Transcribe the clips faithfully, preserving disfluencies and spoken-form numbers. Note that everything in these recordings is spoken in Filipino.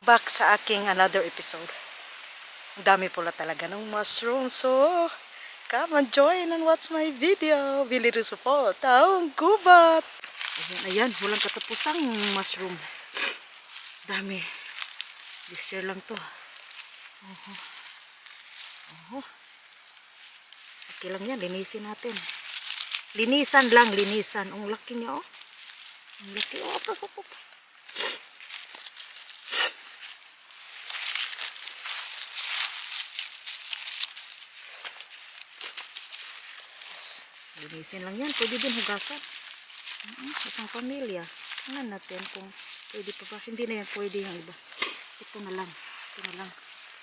back sa aking another episode. Ang dami pula talaga ng mushroom. So, come and join and watch my video. Billy Russo po, taong gubat. Ayan, ayan, walang katapusang mushroom. Dami. This year lang to. Uh -huh. Uh -huh. Okay lang yan, linisin natin. Linisan lang, linisan. Ang laki niya, oh. Ang laki, oh. Op, op, op. Linisin lang yan. Pwede din hugasan. Uh-huh. Isang pamilya. Tingnan natin kung pwede pa ba. Hindi na yan pwede yung iba. Ito na lang. Ito na lang.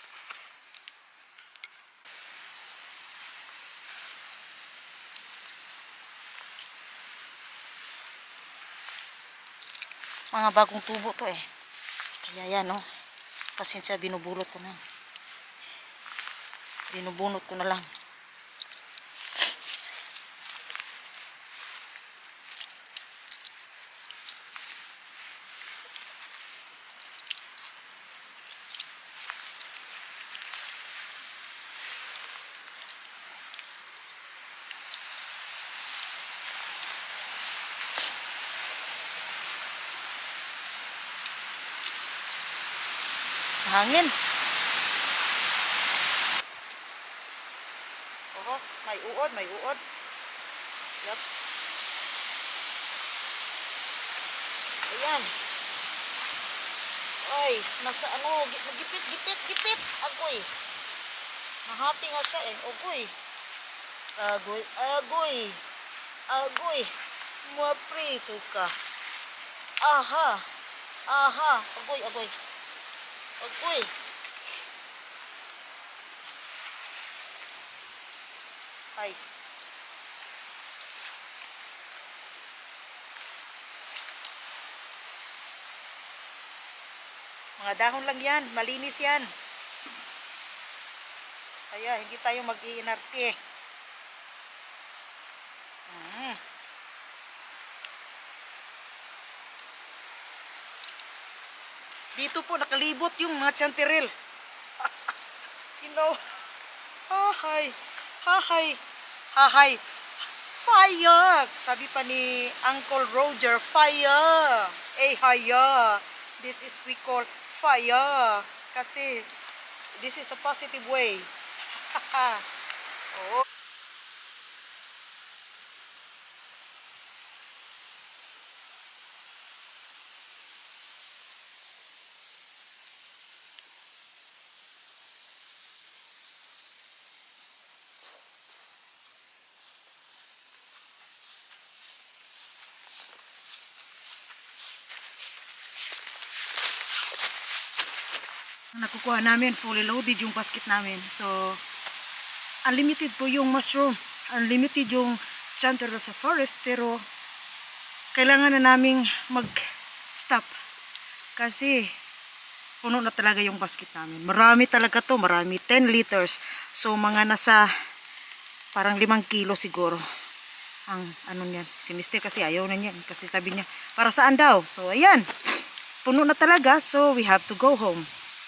Mga bagong tubo to eh. Kaya yan, no. Pasensya, binubulot ko na. Binubunot ko na lang. Hangin. Oh, may uod, may uod. Yup. Ayan. Oy, nasa ano, gipit, gipit, gipit. Agoy. Nahati nga siya eh. Agoy. Agoy, agoy. Agoy. Mapriso ka. Aha. Aha. Agoy, agoy. Agoy. Ay. Mga dahon lang yan. Malinis yan. Kaya hindi tayo mag-iinarte. Hmm. Dito po nakalibot yung mga chanterelle. You know. Hahay. Hahay. Hahay. Fire. Sabi pa ni Uncle Roger, fire. Eh, haya. This is we call fire. Kasi this is a positive way. Oh. Nakukuha namin, fully loaded yung basket namin. So, unlimited po yung mushroom. Unlimited yung chanterelle sa forest. Pero, kailangan na naming mag-stop. Kasi, puno na talaga yung basket namin. Marami talaga to, marami. ten liters. So, mga nasa parang limang kilo siguro. Ang ano niyan. Si Mister kasi ayaw na niyan. Kasi sabi niya, para saan daw? So, ayan. Puno na talaga. So, we have to go home.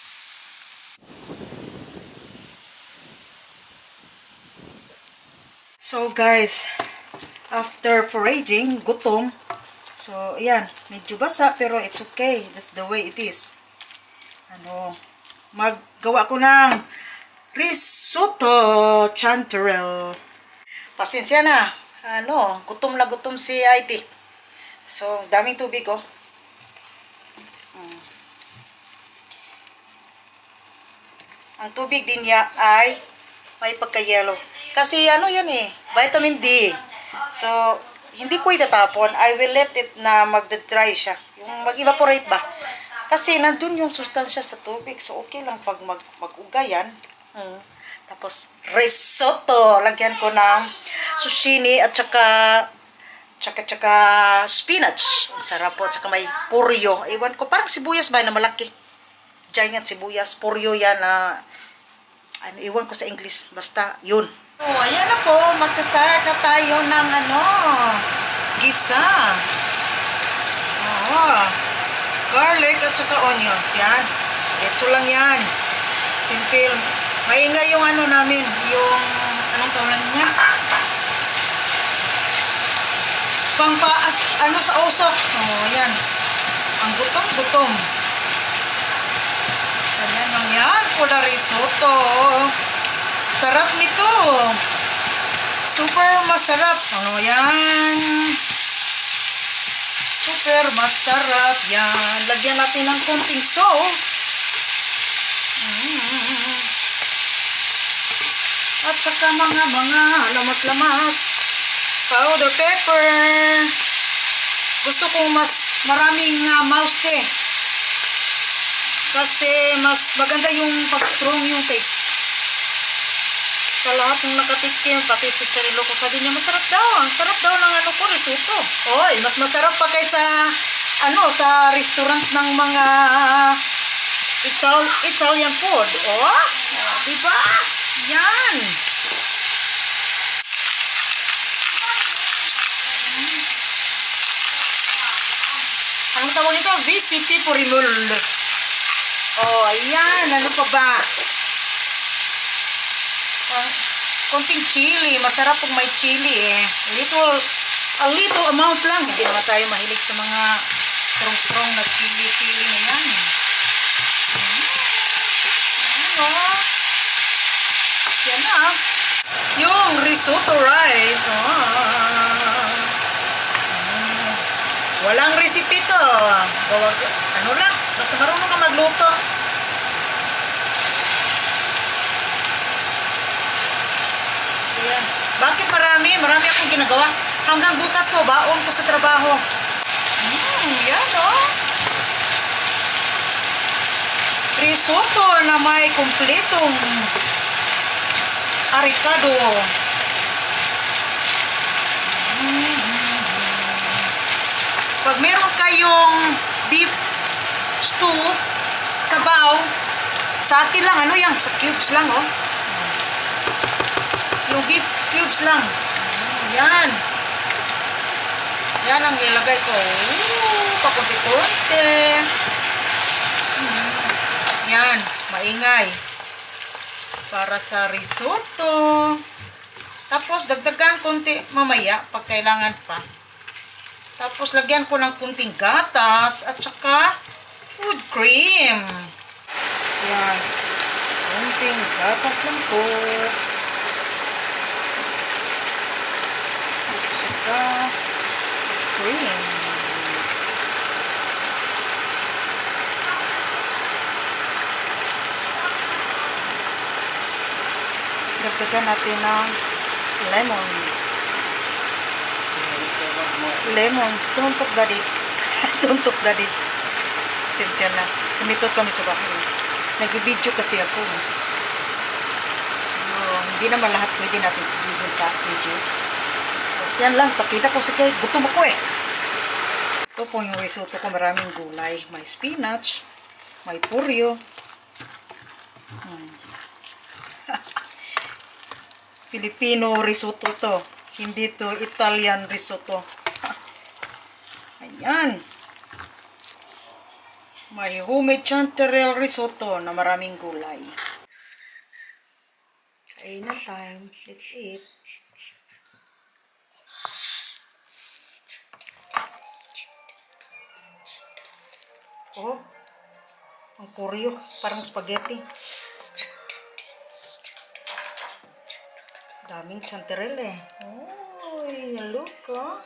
So guys, after foraging, gutom. So ayan, medyo basa pero it's okay. That's the way it is. Ano, maggawa ko ng risotto chanterelle. Pasensya na. Ano, gutom na gutom si I T. So, daming tubig oh. Hmm. Ang tubig din niya ay may pagka-yellow. Kasi ano yan eh, vitamin D. So, hindi ko itatapon. I will let it na mag-dry siya. Yung mag-evaporate ba? Kasi nandun yung sustansya sa tubig. So, okay lang pag mag-uga yan. Hmm. Tapos, risotto. Lagyan ko ng zucchini at saka tsaka tsaka spinach. Ang sarap po. At saka may puryo. Iwan ko, parang sibuyas ba na malaki? Giant sibuyas. Puryo yan na ano, iwan ko sa English. Basta, yun. So, ayan na po. Mag-start na tayo ng ano, gisa. Oo. Garlic at saka onions. Yan. Diretso lang yan. Simple. Maingay yung ano namin. Yung, anong tawaran niya? Pangpaas, ano sa usok. Oh, yan. Ang gutom-gutom. Ganyan lang yan. Pula risotto. Sarap nito. Super masarap. Ano yan? Super masarap yan. Lagyan natin ng konting salt. Mm. At saka mga mga lamas-lamas. Powder pepper. Gusto kong mas maraming uh, mouse eh. Kasi mas maganda yung pag-strong yung taste. Sa lahat ng nakatikim, pati si sarilo ko, sabi niya, masarap daw. Ang sarap daw ng ano ko, risotto. Oy, mas masarap pa kaysa, ano, sa restaurant ng mga Ital Italian food. Oh, oh diba? Yan. Anong tawag nito? V C P Purimul. Oh, ayan. Ano pa ba? Uh, konting chili. Masarap kung may chili eh. Little, a little amount lang. Hindi naman tayo mahilig sa mga strong-strong na chili-chili na yan. Hmm. Ayan o. Oh. Yan na. Yung risotto rice. Oh. Walang recipe to. Ano lang. Basta marunong ka magluto. Ayan. Bakit marami? Marami akong ginagawa. Hanggang bukas ko, baon ko sa trabaho. Hmm, yan o. Oh. Risotto na may kumpletong arikado. Hmm. Pag meron kayong beef stew, sabaw, sa atin lang, ano yan? Sa cubes lang, oh. Yung beef cubes lang. Yan. Yan ang ilagay ko. Ooh, pakunti-kunti. Yan, maingay. Para sa risotto. Tapos, dagdagan konti mamaya, pag kailangan pa. Tapos, lagyan ko ng kunting gatas at saka food cream. Yan. Kunting gatas lang po. At saka cream. Dagdagan natin ng lemon. Lemon. Tuntok daddy. Tuntok daddy. Sensya na. Kumitot kami sa bahay. Nag-video kasi ako. Oh, hindi naman lahat pwede natin sabihin sa video. So, yan lang. Pakita ko si Kay. Gutom ako eh. Ito po yung risotto ko. Maraming gulay. May spinach. May puryo. Hmm. Filipino risotto to. Hindi to Italian risotto. Ayan. May homemade chanterelle risotto na maraming gulay. Kainan time. Let's eat. Oh. Ang puryo. Parang spaghetti. Daming chanterelle eh. Uy, look oh.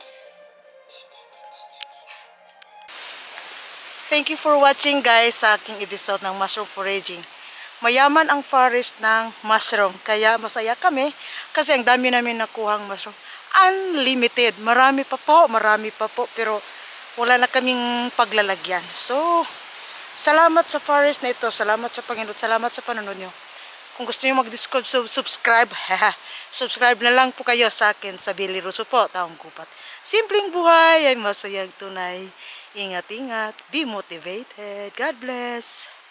Thank you for watching guys sa aking episode ng mushroom foraging. Mayaman ang forest ng mushroom. Kaya masaya kami kasi ang dami namin nakuhang mushroom. Unlimited. Marami pa po, marami pa po. Pero wala na kaming paglalagyan. So, salamat sa forest na ito. Salamat sa Panginoon. Salamat sa panonood nyo. Kung gusto nyo mag-subscribe, subscribe na lang po kayo sa akin sa Billy Russo po, Taong Kupat. Simpleng buhay ay masayang tunay. Ingat-ingat. Be motivated. God bless.